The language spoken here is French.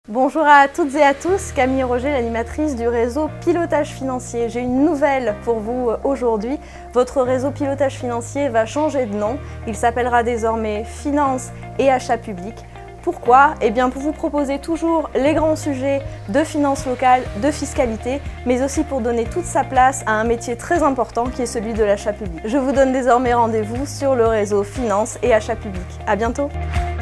Bonjour à toutes et à tous, Camille Roger, l'animatrice du réseau Pilotage Financier. J'ai une nouvelle pour vous aujourd'hui. Votre réseau Pilotage Financier va changer de nom. Il s'appellera désormais Finance et Achats Publics. Pourquoi? Eh bien pour vous proposer toujours les grands sujets de finances locales, de fiscalité, mais aussi pour donner toute sa place à un métier très important qui est celui de l'achat public. Je vous donne désormais rendez-vous sur le réseau Finance et Achats Publics. À bientôt!